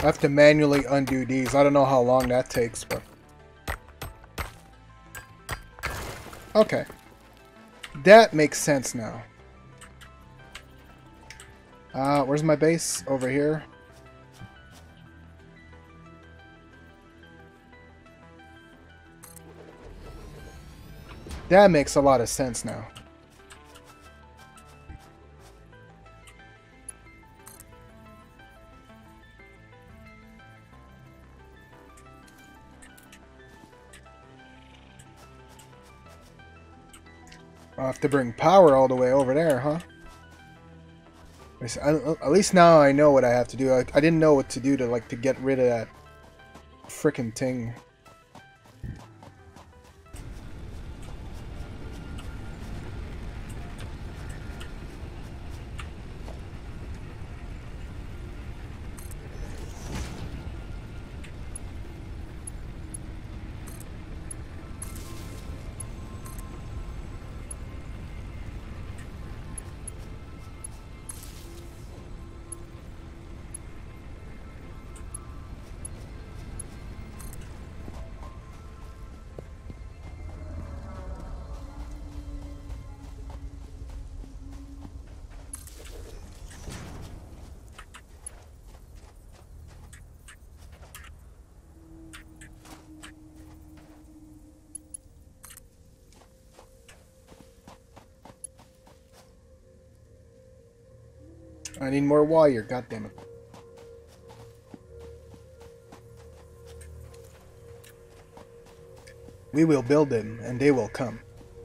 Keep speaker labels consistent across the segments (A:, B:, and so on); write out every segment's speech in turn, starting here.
A: have to manually undo these. I don't know how long that takes, but... Okay. That makes sense now. Where's my base? Over here. That makes a lot of sense now. I'll have to bring power all the way over there, huh? At least now I know what I have to do. I didn't know what to do to get rid of that frickin' thing. I need more wire, goddammit. We will build them, and they will come.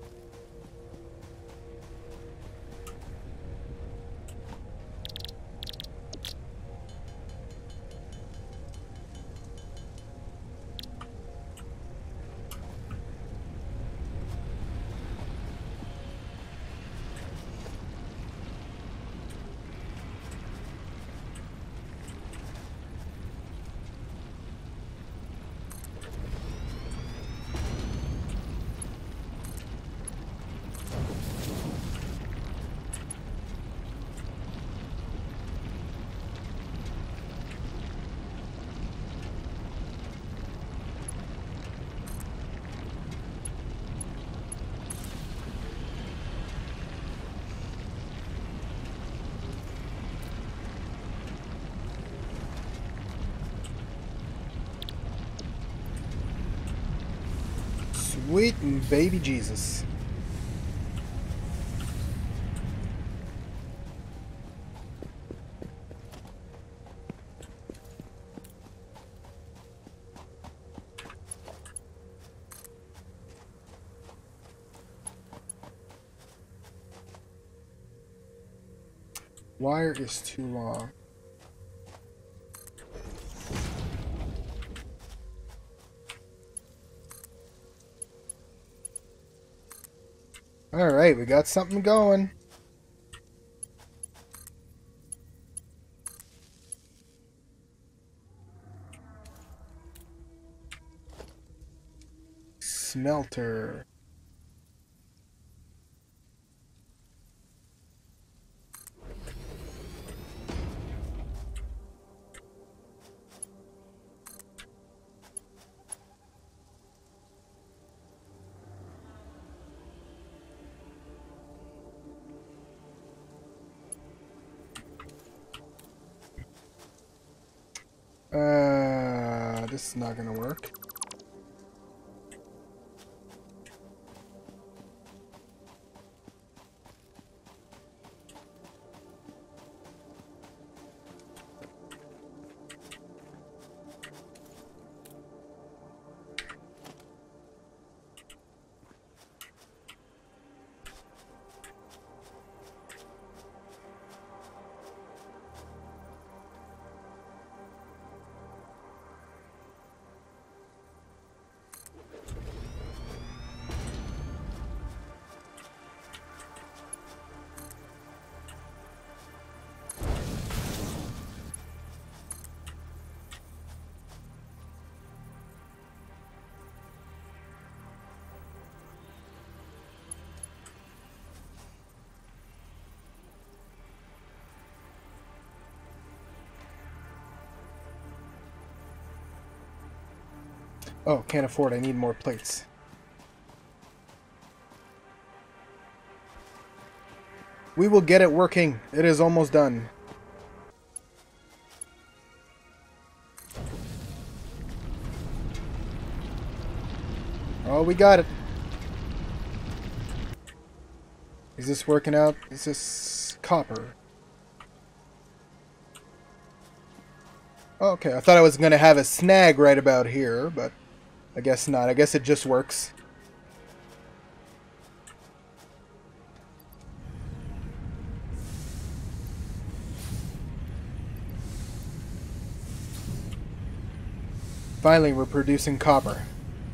A: Sweet and baby Jesus. Wire is too long. Alright, we got something going. Smelter. This is not gonna work. Oh, can't afford. I need more plates. We will get it working. It is almost done. Oh, we got it. Is this working out? Is this copper? Okay, I thought I was going to have a snag right about here, but I guess not. I guess it just works. Finally, we're producing copper.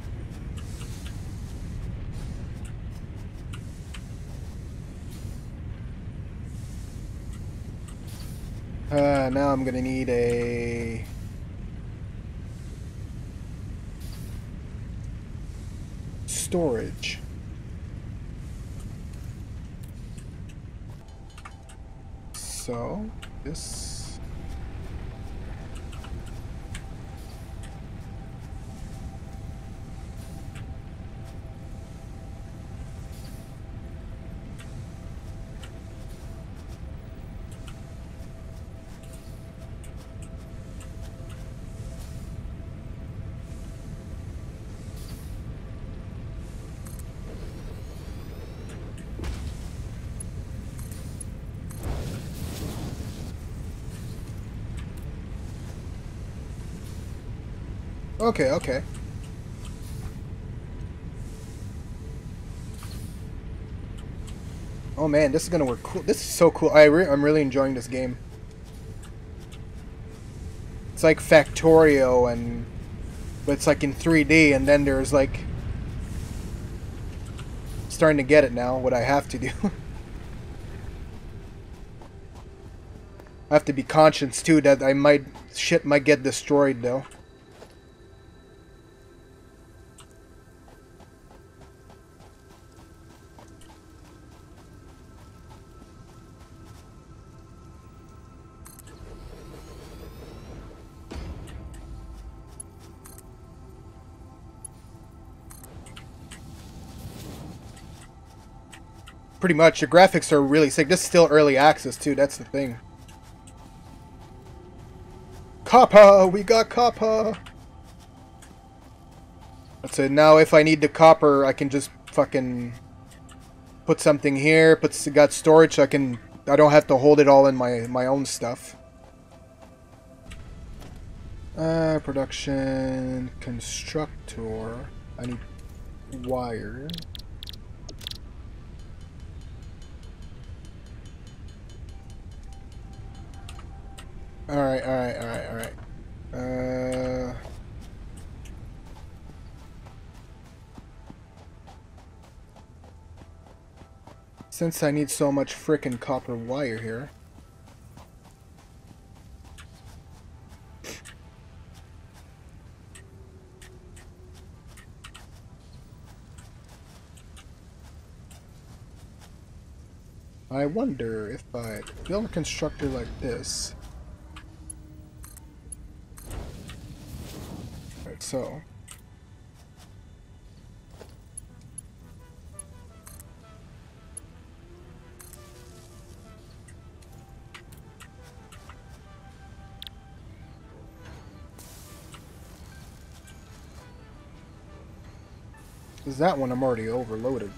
A: Now I'm gonna need a... storage. So, this... Okay, okay. Oh man, this is gonna work cool. This is so cool. I'm really enjoying this game. It's like Factorio, but it's like in 3D, and then there's like... starting to get it now, what I have to do. I have to be conscious too that shit might get destroyed though. Pretty much, your graphics are really sick. This is still early access too, that's the thing. Copper! We got copper! So now if I need the copper, I can just fucking put something here, got storage so I don't have to hold it all in my own stuff. Production constructor. I need wire. Alright. Since I need so much frickin' copper wire here. I wonder if I build a constructor like this. Right, so. Because that one I'm already overloaded.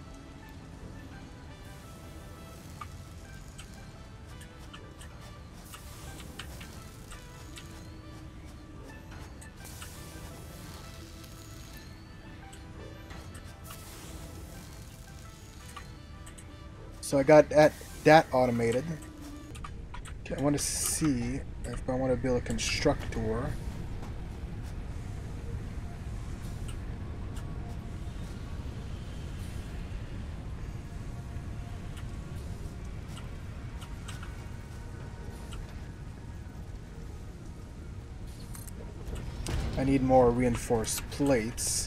A: So I got that automated. Okay, I want to see if I want to build a constructor. I need more reinforced plates.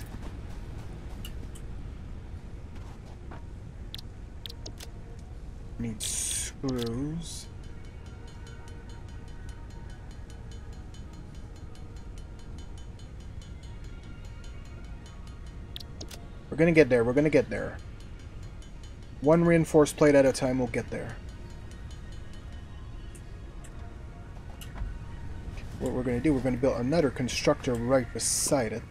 A: Need screws. We're gonna get there. We're gonna get there. One reinforced plate at a time, we'll get there. What we're gonna do, we're gonna build another constructor right beside it.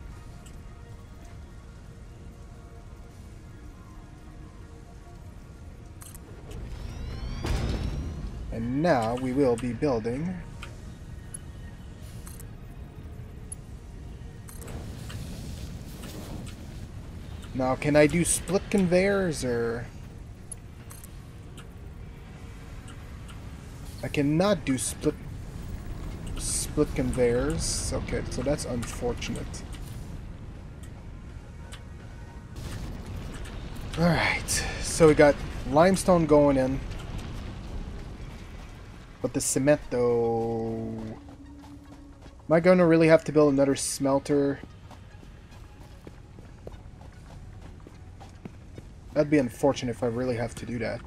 A: And now we will be building now. Can I do split conveyors, or I cannot do split conveyors? Okay, so that's unfortunate. Alright, so we got limestone going in. But the cement, though... Am I going to really have to build another smelter? That'd be unfortunate if I really have to do that.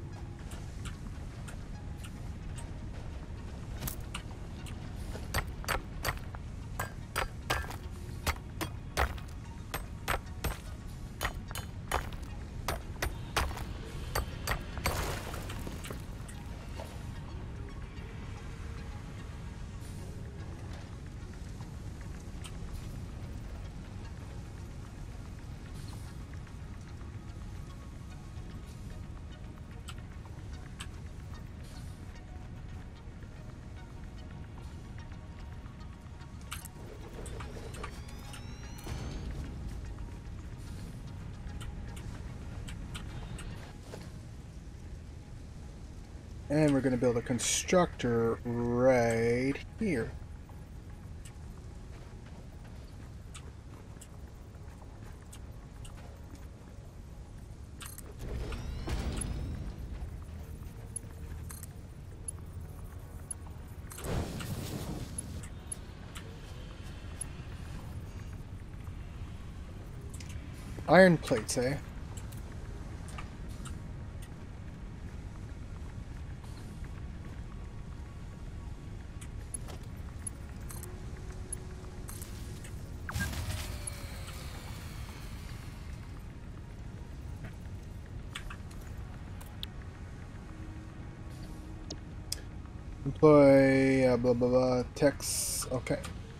A: And we're going to build a constructor right here. Iron plates, eh? Employ blah blah blah text. Okay.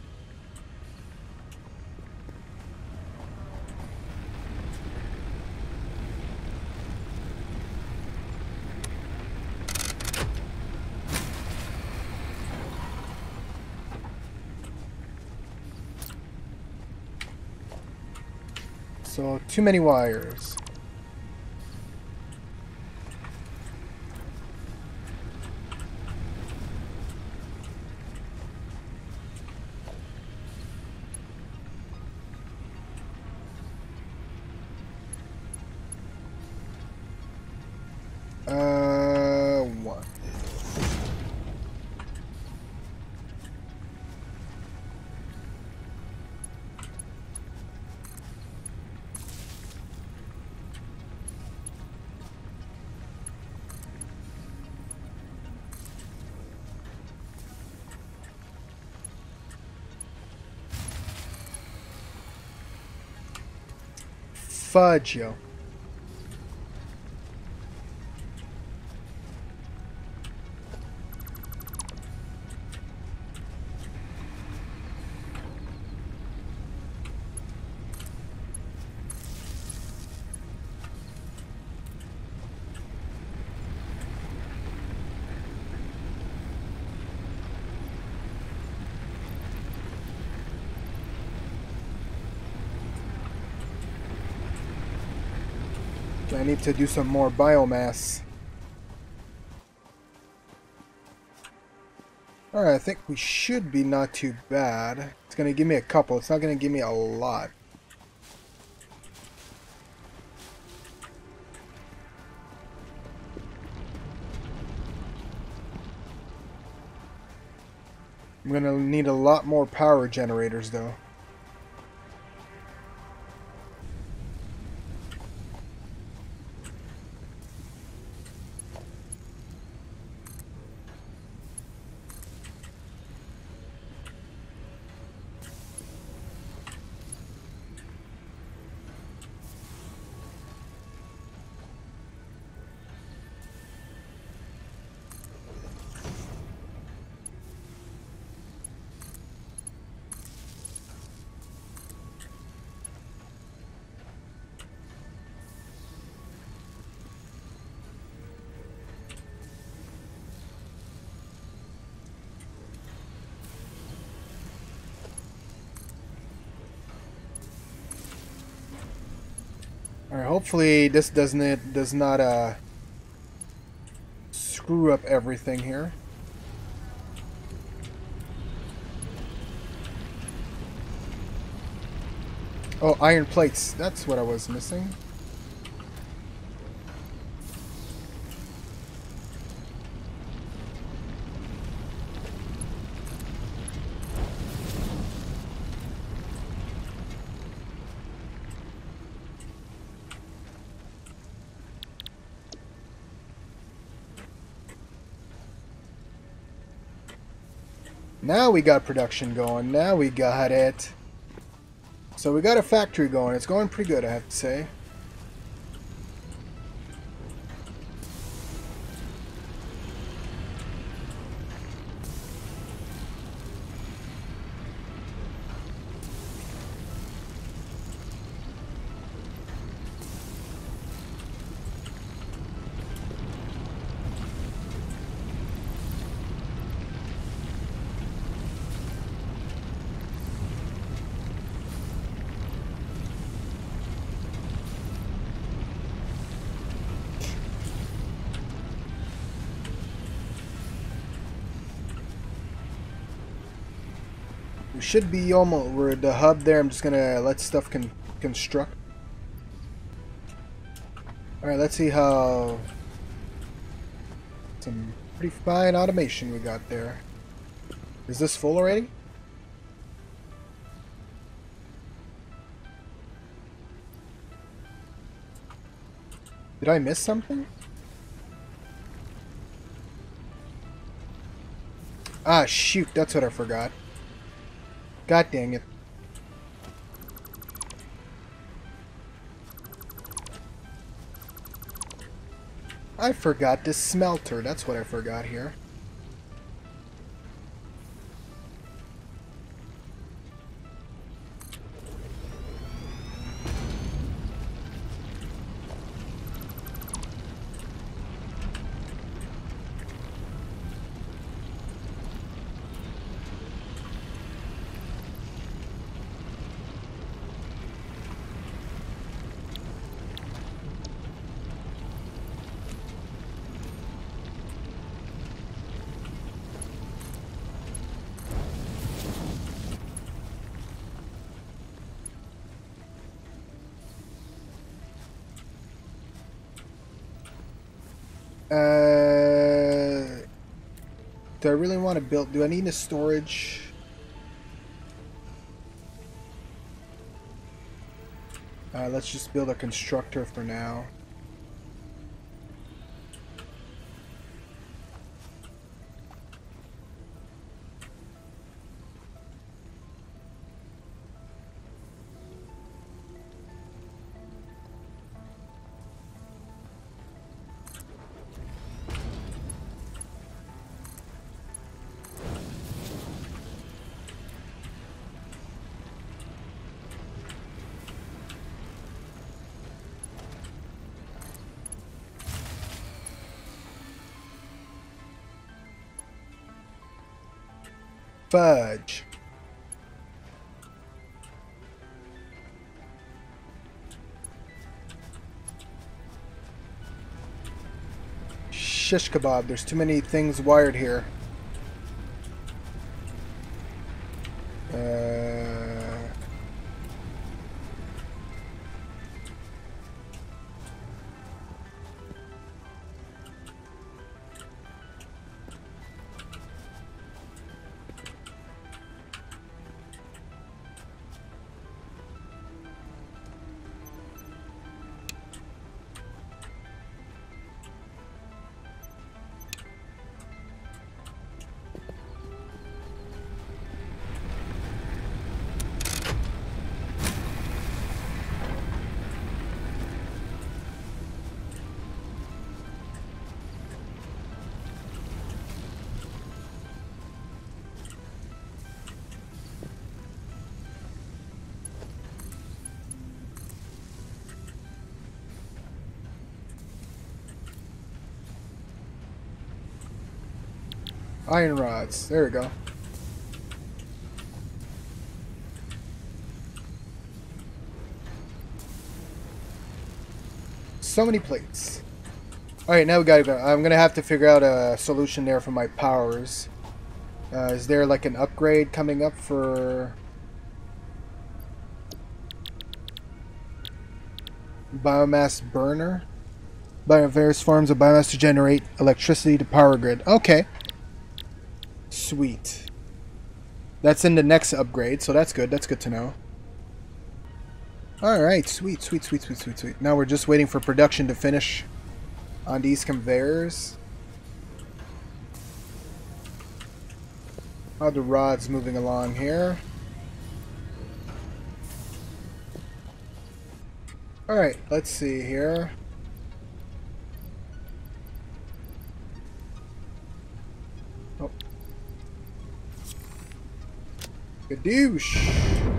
A: So too many wires. One. Fudge, yo. I need to do some more biomass. Alright, I think we should be not too bad. It's going to give me a couple. It's not going to give me a lot. I'm going to need a lot more power generators, though. Alright, hopefully this does not screw up everything here. Oh, iron plates. That's what I was missing. Now we got production going. Now we got it. So we got a factory going. It's going pretty good, I have to say. We should be almost. We're at the hub there. I'm just gonna let stuff construct. Alright, let's see how. Some pretty fine automation we got there. Is this full already? Did I miss something? Ah, shoot, that's what I forgot. God dang it. I forgot this smelter. That's what I forgot here. Do I really want to build? Do I need a storage? Let's just build a constructor for now. Fudge. Shish kebab. There's too many things wired here. Iron rods. There we go. So many plates. Alright, now we gotta go. I'm gonna have to figure out a solution there for my powers. Is there like an upgrade coming up for biomass burner? Various forms of biomass to generate electricity to power grid. Okay. Sweet. That's in the next upgrade, so that's good. That's good to know. Alright, sweet, sweet, sweet, sweet, sweet, sweet. Now we're just waiting for production to finish on these conveyors. How the rod's moving along here. Alright, let's see here. Oh. Gadoosh!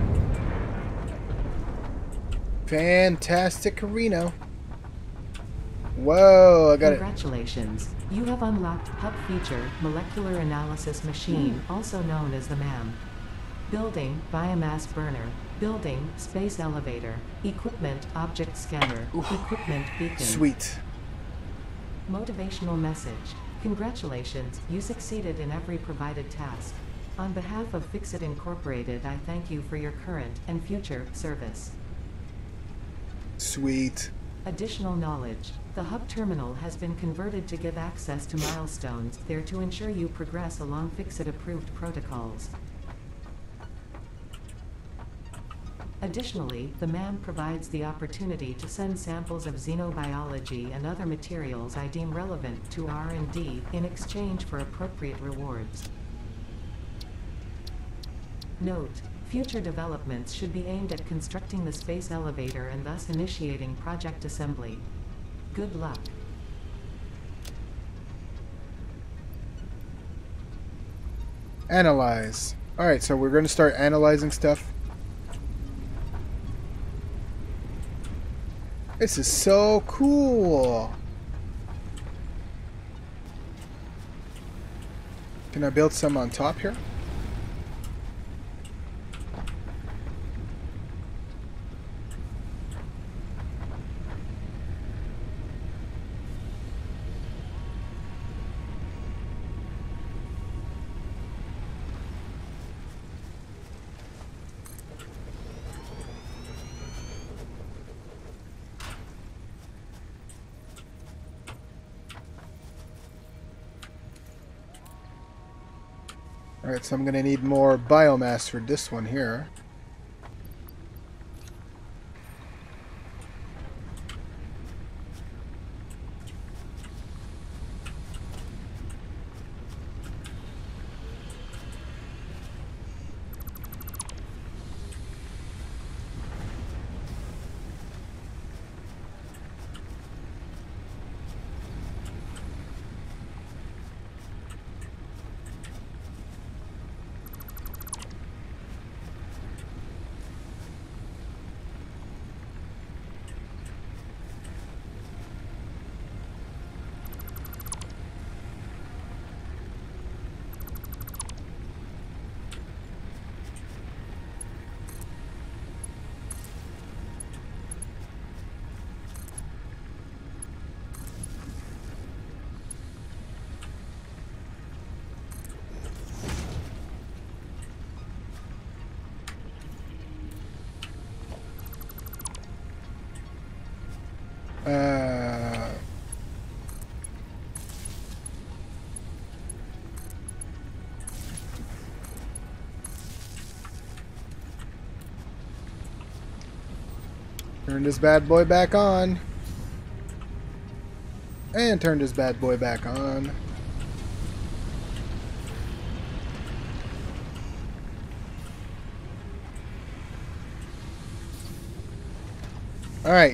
A: Fantastic Carino. Whoa, I got it.
B: Congratulations. You have unlocked Hub Feature, Molecular Analysis Machine, also known as the MAM. Building, Biomass Burner. Building, Space Elevator. Equipment, Object Scanner. Equipment, Beacon.
A: Sweet.
B: Motivational message. Congratulations, you succeeded in every provided task. On behalf of Fixit Incorporated, I thank you for your current and future service.
A: Sweet.
B: Additional knowledge. The hub terminal has been converted to give access to milestones there to ensure you progress along Fixit-approved protocols. Additionally, the MAM provides the opportunity to send samples of xenobiology and other materials I deem relevant to R&D in exchange for appropriate rewards. Note: future developments should be aimed at constructing the space elevator and thus initiating project assembly. Good luck.
A: Analyze. Alright, so we're going to start analyzing stuff. This is so cool. Can I build some on top here? Alright, so I'm going to need more biomass for this one here. Turn this bad boy back on. And turn this bad boy back on. Alright.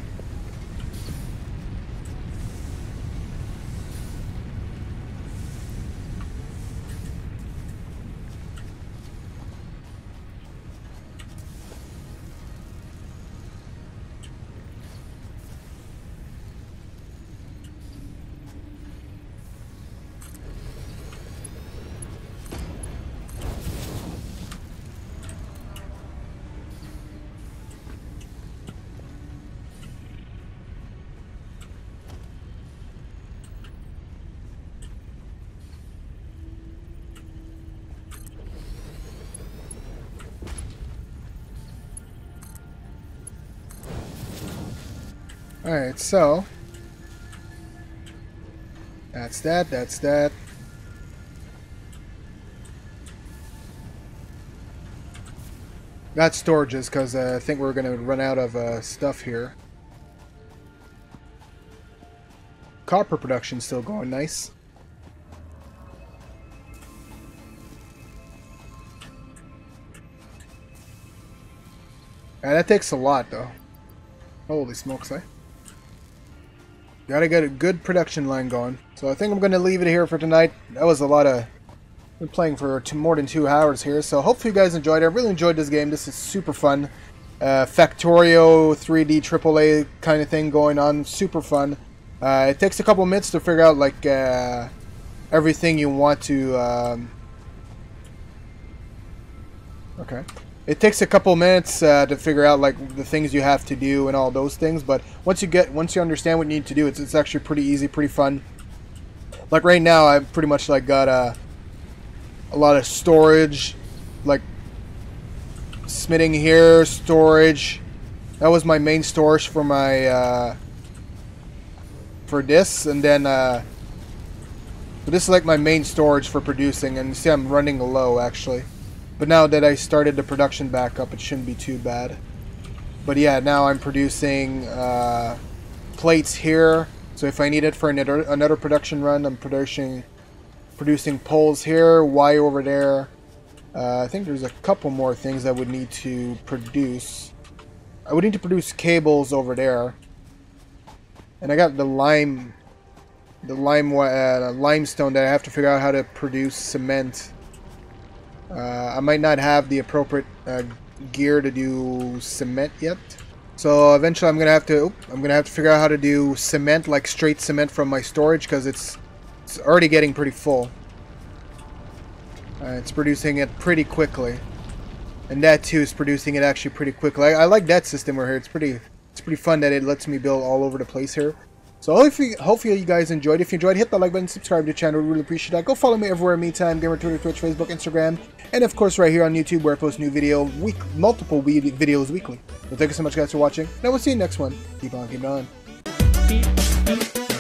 A: Alright, so that's that, that's that. Got storages because I think we're going to run out of stuff here. Copper production still going nice. That takes a lot though. Holy smokes, eh? Gotta get a good production line going. So I think I'm going to leave it here for tonight. That was a lot of... Been playing for more than 2 hours here, so hopefully you guys enjoyed it. I really enjoyed this game. This is super fun. Factorio 3D AAA kind of thing going on. Super fun. It takes a couple minutes to figure out like everything you want to. Okay. It takes a couple minutes to figure out like the things you have to do and all those things. But once you understand what you need to do, it's actually pretty easy, pretty fun. Like right now, I've pretty much like got a lot of storage, like smithing here, storage. That was my main storage for my for this, and then but this is like my main storage for producing. And you see, I'm running low actually, but now that I started the production back up, it shouldn't be too bad. But yeah, now I'm producing plates here. So if I need it for another production run, I'm producing poles here, wire over there. I think there's a couple more things I would need to produce. I would need to produce cables over there. And I got the limestone that I have to figure out how to produce cement. I might not have the appropriate gear to do cement yet. So eventually I'm gonna have to figure out how to do cement, like straight cement from my storage, because it's already getting pretty full. It's producing it pretty quickly, and that too is producing it actually pretty quickly. I like that system we're here. It's pretty fun that it lets me build all over the place here. So hopefully you guys enjoyed. If you enjoyed, hit the like button, subscribe to the channel. We really appreciate that. Go follow me everywhere. Meantime, Gamer, Twitter, Twitch, Facebook, Instagram, and of course right here on YouTube, where I post new multiple videos weekly. So thank you so much guys for watching, and I will see you next one. Keep on keeping on.